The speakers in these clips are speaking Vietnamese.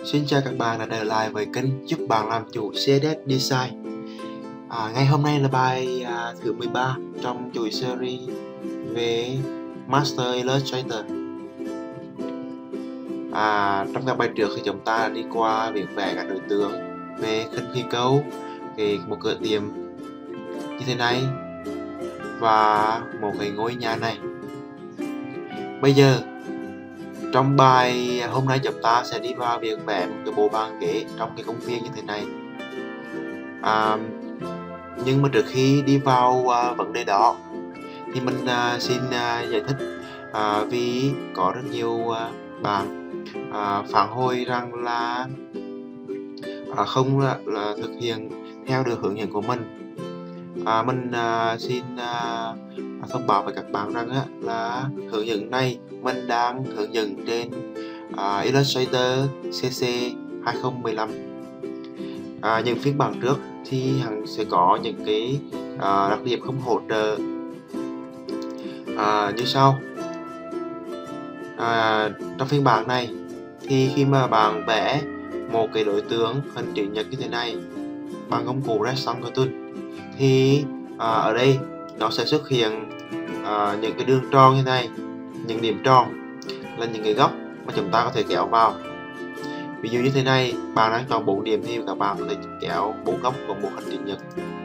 Xin chào các bạn đã trở lại với kênh giúp bạn làm chủ CSS Design. Ngày hôm nay là bài thứ 13 trong chuỗi series về Master Illustrator. Trong các bài trước thì chúng ta đi qua việc vẽ các đối tượng về khinh khí cầu, một cửa tiệm như thế này và một cái ngôi nhà này. Bây giờ trong bài hôm nay chúng ta sẽ đi vào việc vẽ một cái bộ bàn ghế trong cái công viên như thế này. Nhưng mà trước khi đi vào vấn đề đó thì mình xin giải thích, vì có rất nhiều bạn phản hồi rằng là không là thực hiện theo được hướng dẫn của mình. Mình xin thông báo với các bạn rằng là hướng dẫn này mình đang hướng dẫn trên Illustrator CC 2015. Những phiên bản trước thì hẳn sẽ có những cái đặc điểm không hỗ trợ như sau. Trong phiên bản này thì khi mà bạn vẽ một cái đối tượng hình chữ nhật như thế này bằng công cụ Rectangle Tool thì ở đây nó sẽ xuất hiện những cái đường tròn như thế này, những điểm tròn là những cái góc mà chúng ta có thể kéo vào. Ví dụ như thế này, bạn đang chọn 4 điểm thì các bạn có thể kéo 4 góc của một hình chữ nhật.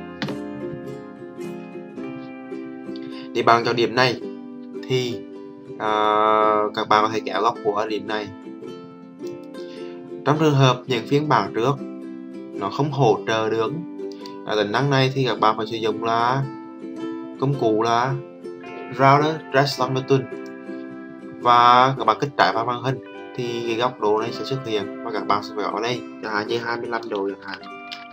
Để bạn chọn điểm này thì các bạn có thể kéo góc của điểm này. Trong trường hợp những phiên bản trước nó không hỗ trợ được tính năng này thì các bạn phải sử dụng là công cụ là Router Rectangle Tool, và các bạn kích trái vào màn hình thì cái góc độ này sẽ xuất hiện và các bạn sẽ phải ở đây chẳng hạn như 25 độ chẳng hạn.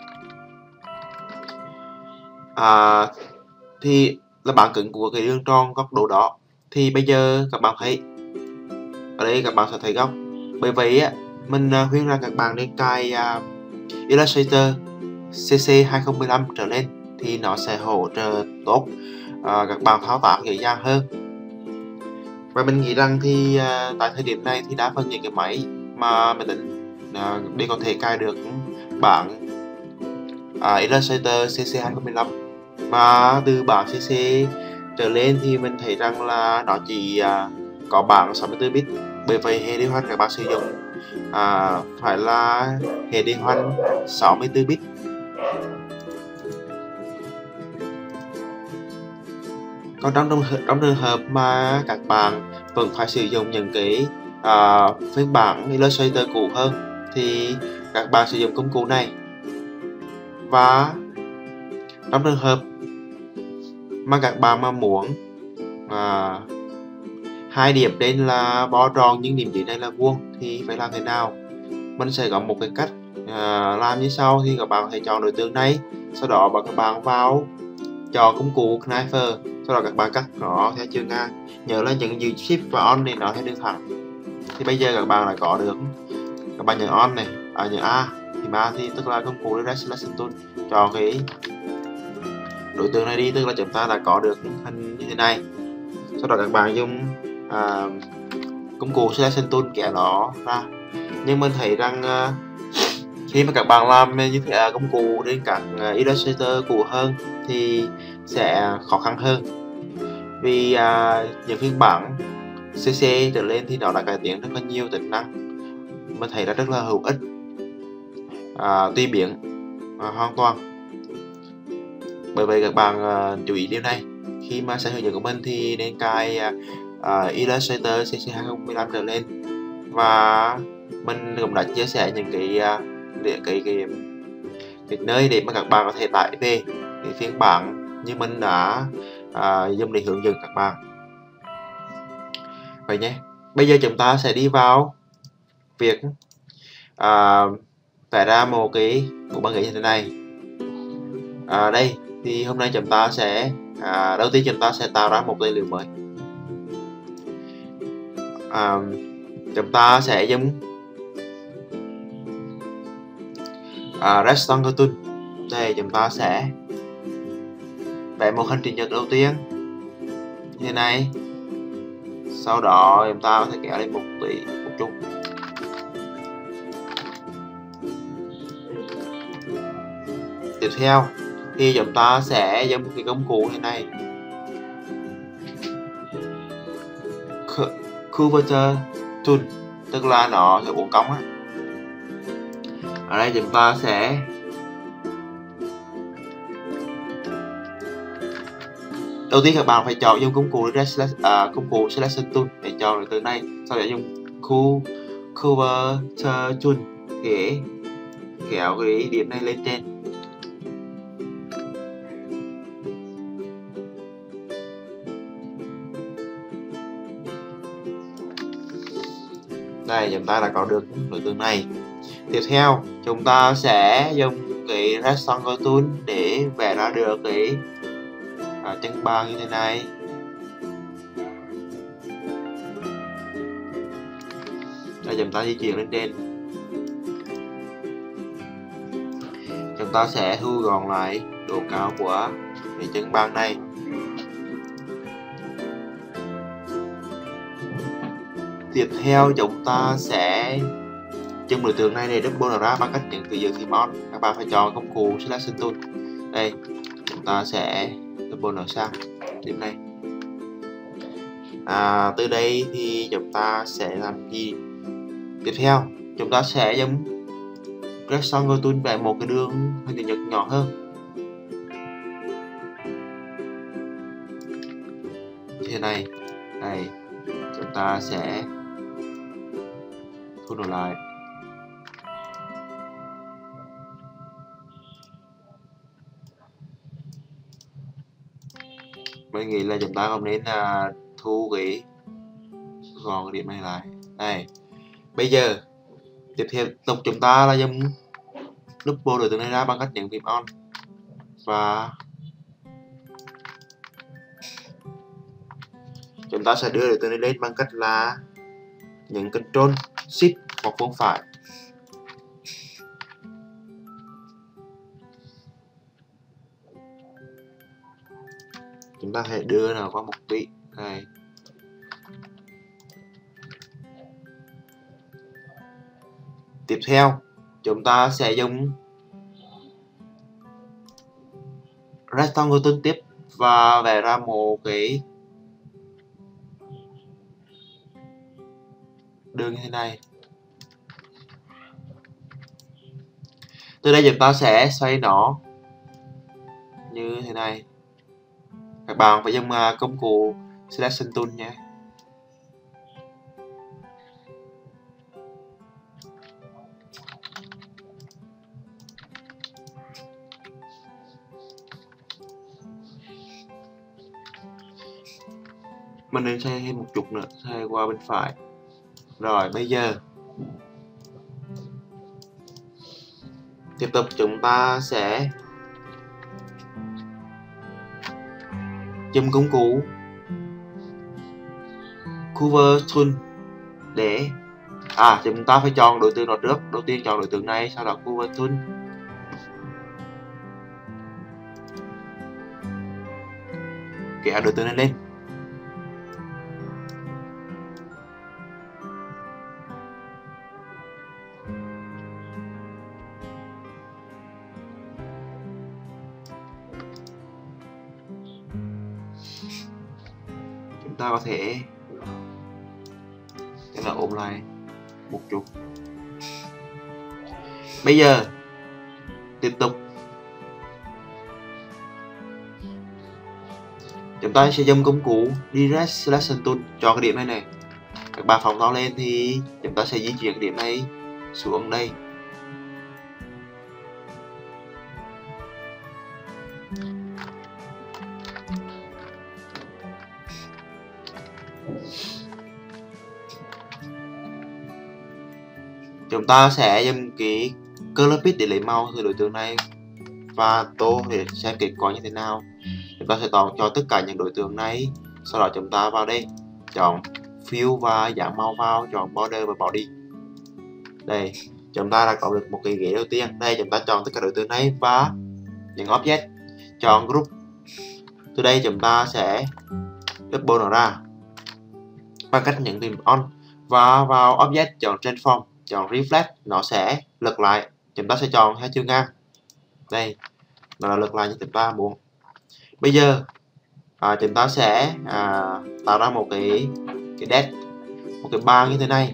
Thì là bản cứng của cái đường tròn góc độ đó. Thì bây giờ các bạn thấy ở đây các bạn sẽ thấy góc. Bởi vậy mình khuyên rằng các bạn nên cài Illustrator CC 2015 trở lên thì nó sẽ hỗ trợ tốt, các bạn thao tác dễ dàng hơn. Và mình nghĩ rằng thì tại thời điểm này thì đa phần những cái máy mà máy tính để có thể cài được bản Illustrator CC 2015, mà từ bản CC trở lên thì mình thấy rằng là nó chỉ có bản 64 bit. Bởi vậy hệ điều hành các bạn sử dụng phải là hệ điều hành 64 bit. Còn trong trường hợp mà các bạn vẫn phải sử dụng những cái phiên bản Illustrator cũ hơn thì các bạn sử dụng công cụ này. Và trong trường hợp mà các bạn mà muốn hai điểm trên là bo tròn nhưng điểm dưới này là vuông thì phải làm thế nào? Mình sẽ có một cái cách làm như sau. Thì các bạn có thể chọn đối tượng này, sau đó các bạn vào chọn công cụ Knifer, sau đó các bạn cắt nó theo chiều ngang. Nhớ là những giữ shift và on để nó theo đường thẳng. Thì bây giờ các bạn lại có được, các bạn nhớ on này, nhớ A thì A thì tức là công cụ Direct Selection Tool, chọn cái đối tượng này đi, tức là chúng ta đã có được hình như thế này. Sau đó các bạn dùng công cụ Selection Tool kéo nó ra. Nhưng mình thấy rằng khi mà các bạn làm như thế công cụ đến các Illustrator cũ hơn thì sẽ khó khăn hơn, vì những phiên bản CC trở lên thì nó đã cải tiến rất là nhiều tính năng, mình thấy là rất là hữu ích, tùy biến hoàn toàn. Bởi vậy các bạn chú ý điều này. Khi mà sẽ hướng dẫn của mình thì nên cài Illustrator CC 2015 trở lên, và mình cũng đã chia sẻ những cái nơi để mà các bạn có thể tải về cái phiên bản như mình đã dùng để hướng dẫn các bạn. Vậy nhé. Bây giờ chúng ta sẽ đi vào việc vẽ ra một cái bộ bàn ghế như thế này. Đây thì hôm nay chúng ta sẽ đầu tiên chúng ta sẽ tạo ra một tài liệu mới. Chúng ta sẽ dùng Rectangle Tool. Đây chúng ta sẽ vẽ một hình chữ nhật đầu tiên như thế này. Sau đó chúng ta có thể kéo lên một chút. Tiếp theo thì chúng ta sẽ dùng cái công cụ như này, Converter Tool, tức là nó sẽ uốn cong á. Ở đây chúng ta sẽ đầu tiên các bạn phải chọn dùng công cụ công cụ Selection Tool để chọn được từ này, sau đó dùng Converter Tool để kéo cái điểm này lên trên. Đây, chúng ta đã có được đối tượng này. Tiếp theo chúng ta sẽ dùng cái Rectangle Tool để vẽ ra được cái chân bàn như thế này. Đây, chúng ta di chuyển lên trên. Chúng ta sẽ thu gọn lại độ cao của cái chân bàn này. Tiếp theo chúng ta sẽ chân đối tượng này để double nó ra bằng cách nhấn từ giữa phím on. Các bạn phải chọn công cụ Selection Tool. Đây, chúng ta sẽ double nó sang điểm này. Từ đây thì chúng ta sẽ làm gì? Tiếp theo chúng ta sẽ dùng Rectangle Tool vẽ một cái đường hình chữ nhật nhỏ hơn như thế này. Đây, chúng ta sẽ thu nó lại. Mình nghĩ là chúng ta không nên thu cái gọn cái điểm này lại. Đây, bây giờ tiếp tục chúng ta là dùng double đối tượng này ra bằng cách nhấn phím on và chúng ta sẽ đưa đối tượng này lên bằng cách là nhấn Ctrl Shift hoặc vuông phải. Chúng ta hãy đưa nó qua một vị này. Tiếp theo chúng ta sẽ dùng Rectangle Tool tiếp và vẽ ra một cái đường như thế này. Từ đây chúng ta sẽ xoay nó như thế này. Các bạn phải dùng công cụ Selection Tool nhé. Mình nên xoay thêm một chút nữa, xoay qua bên phải. Rồi bây giờ tiếp tục chúng ta sẽ dùng công cụ Cover Tool để chúng ta phải chọn đối tượng đó trước. Đầu tiên chọn đối tượng này, sau đó Cover Tool. Kéo đối tượng này lên. Chúng ta có thể ôm lại một chút. Bây giờ tiếp tục chúng ta sẽ dùng công cụ Direct Selection Tool cho cái điểm này này. Các bạn phóng to lên thì chúng ta sẽ di chuyển cái điểm này xuống đây. Chúng ta sẽ dùng cái Color Pick để lấy màu từ đối tượng này và tô để xem kết quả như thế nào. Chúng ta sẽ cho tất cả những đối tượng này, sau đó chúng ta vào đây chọn Fill và giảm màu vào, chọn Border và Body. Đây, chúng ta đã có được một cái ghế đầu tiên. Đây, chúng ta chọn tất cả đối tượng này và những object, chọn Group. Từ đây chúng ta sẽ double nó ra bằng cách nhấn phím On và vào object chọn Transform, chọn Reflect, nó sẽ lật lại. Chúng ta sẽ chọn hai chiều ngang. Đây, đó là lượt like như chúng ta muốn. Bây giờ chúng ta sẽ tạo ra một cái dead, một cái bar như thế này.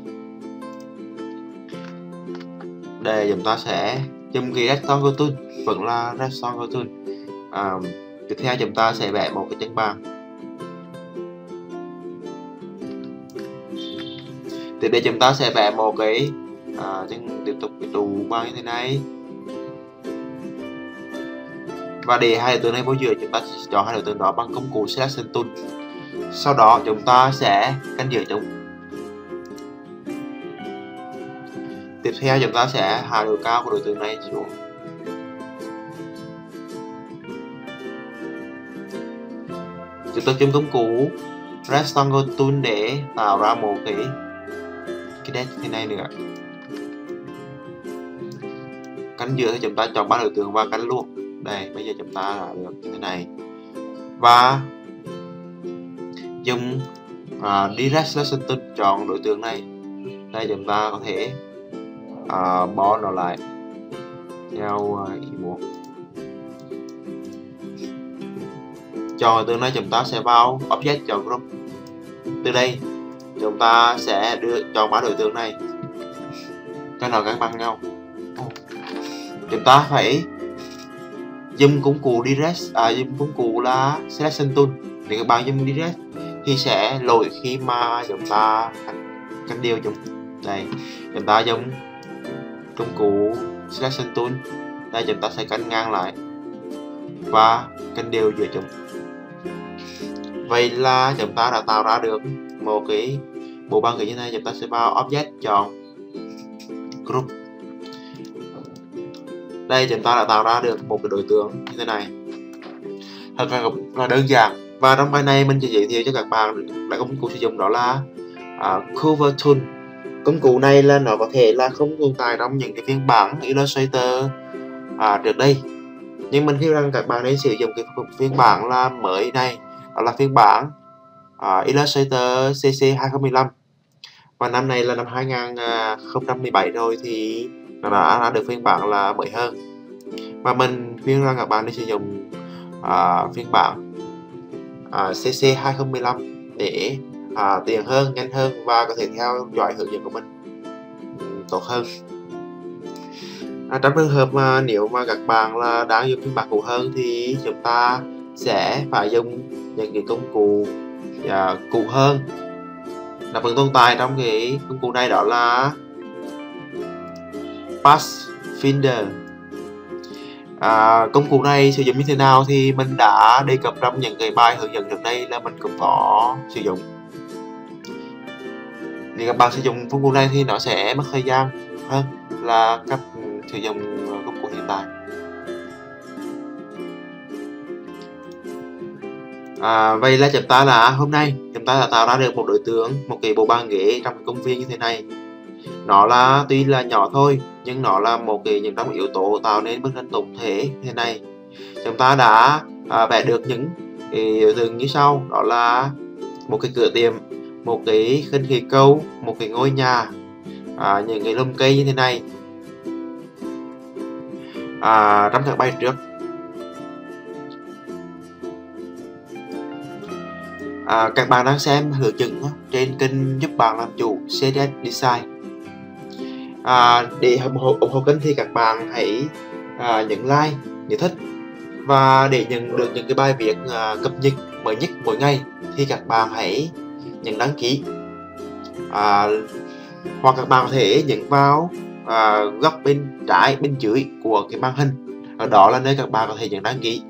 Để chúng ta sẽ chấm cái rectangle tool, vẫn là rectangle tool. Tiếp theo chúng ta sẽ vẽ một cái chân bàn. Tiếp đến chúng ta sẽ vẽ một cái tiếp tục cái trụ bàn như thế này. Và để hai đối tượng này vô giữa, chúng ta sẽ chọn hai đối tượng đó bằng công cụ selection tool. Sau đó chúng ta sẽ canh giữa chúng. Tiếp theo chúng ta sẽ hạ độ cao của đối tượng này xuống. Tiếp tục chấm công cụ rectangle tool để tạo ra một cái dead như thế này nữa. Cánh giữa thì chúng ta chọn ba đối tượng và cánh luôn. Đây, bây giờ chúng ta đã được như thế này. Và dùng direct selection tool chọn đối tượng này. Đây chúng ta có thể bỏ nó lại theo ý muốn. Chọn đối tượng này, chúng ta sẽ vào object, chọn group. Từ đây chúng ta sẽ chọn ba đối tượng này cho nó gắn bằng nhau. Chúng ta phải dùng công cụ direct, dùng công cụ là selection tool. Để các bạn dùng direct thì sẽ lỗi khi mà chúng ta canh đều chúng. Đây, chúng ta dùng công cụ selection tool. Đây, chúng ta sẽ canh ngang lại và canh đều giữa chúng. Vậy là chúng ta đã tạo ra được một cái bộ bàn ghế như này. Chúng ta sẽ vào object, chọn group. Đây, chúng ta đã tạo ra được một cái đối tượng như thế này, thật là đơn giản. Và trong bài này mình chỉ giới thiệu cho các bạn là công cụ sử dụng, đó là cover tool. Công cụ này là nó có thể là không tồn tại trong những cái phiên bản Illustrator trước đây, nhưng mình nghĩ rằng các bạn nên sử dụng cái phiên bản là mới này, đó là phiên bản Illustrator CC 2015. Và năm nay là năm 2017 rồi thì nó đã ra được phiên bản là mới hơn. Và mình khuyên rằng các bạn nên sử dụng phiên bản CC 2015 để tiện hơn, nhanh hơn và có thể theo dõi hướng dẫn của mình tốt hơn. Trong trường hợp mà nếu mà các bạn là đang dùng phiên bản cũ hơn thì chúng ta sẽ phải dùng những cái công cụ cũ hơn. Nó vẫn tồn tại trong cái công cụ này, đó là Pathfinder. Công cụ này sử dụng như thế nào thì mình đã đề cập trong những cái bài hướng dẫn trước đây, là mình cũng có sử dụng. Nếu các bạn sử dụng công cụ này thì nó sẽ mất thời gian hơn là cách sử dụng công cụ hiện tại. Vậy là chúng ta hôm nay chúng ta đã tạo ra được một đối tượng, một cái bộ bàn ghế trong công viên như thế này. Nó là tuy là nhỏ thôi nhưng nó là một những trong yếu tố tạo nên bức tranh tổng thể như thế này. Chúng ta đã vẽ được những đối tượng như sau, đó là một cái cửa tiệm, một cái khinh khí cầu, một cái ngôi nhà, những cái lùm cây như thế này. Trong các bài trước các bạn đang xem hướng dẫn trên kênh Giúp Bạn Làm Chủ CSS Design. Để ủng hộ kênh thì các bạn hãy nhấn like nếu thích, và để nhận được những cái bài viết cập nhật mới nhất mỗi ngày thì các bạn hãy nhấn đăng ký, hoặc các bạn có thể nhấn vào góc bên trái bên dưới của cái màn hình. Ở đó là nơi các bạn có thể nhấn đăng ký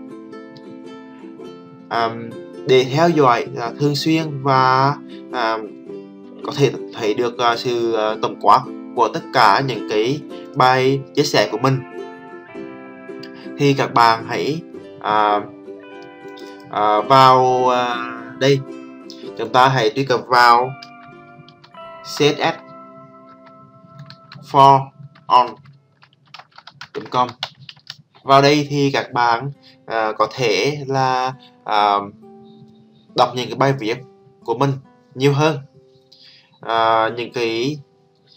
để theo dõi thường xuyên và có thể thấy được sự tổng quát của tất cả những cái bài chia sẻ của mình. Thì các bạn hãy vào đây, chúng ta hãy truy cập vào css for on.com. Vào đây thì các bạn có thể là đọc những cái bài viết của mình nhiều hơn, những cái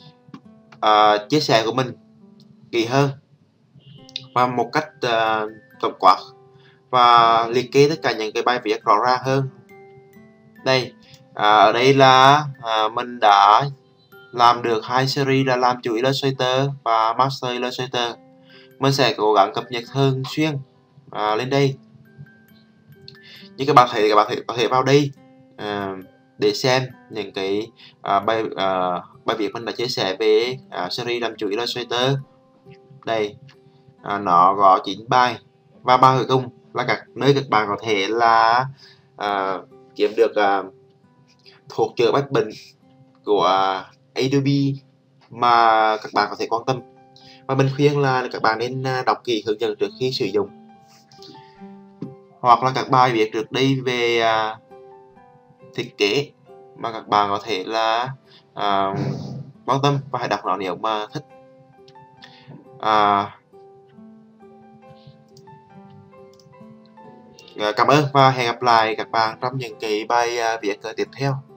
chia sẻ của mình kỹ hơn và một cách tổng quát và liệt kê tất cả những cái bài viết rõ ràng hơn. Đây, ở đây là mình đã làm được 2 series là làm chủ Illustrator và Master Illustrator. Mình sẽ cố gắng cập nhật thường xuyên lên đây. Như các bạn có thể vào đây để xem những cái bài viết mình đã chia sẻ về series làm chủ Illustrator. Đây, nó có 9 bài và bài cuối cùng là các nơi các bạn có thể là kiếm được thuốc chữa bách bệnh của Adobe mà các bạn có thể quan tâm, và mình khuyên là các bạn nên đọc kỹ hướng dẫn trước khi sử dụng, hoặc là các bài viết trước đây về thiết kế mà các bạn có thể là quan tâm và hãy đọc nó nếu mà thích. Cảm ơn và hẹn gặp lại các bạn trong những cái bài viết tiếp theo.